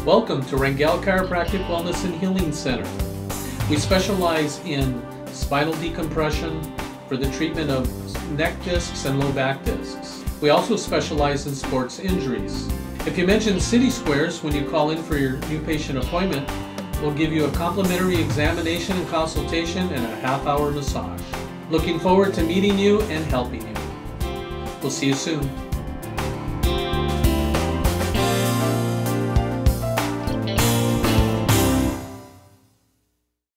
Welcome to Rangel Chiropractic Wellness and Healing Center. We specialize in spinal decompression for the treatment of neck discs and low back discs. We also specialize in sports injuries. If you mention City Squares when you call in for your new patient appointment, we'll give you a complimentary examination and consultation and a half-hour massage. Looking forward to meeting you and helping you. We'll see you soon.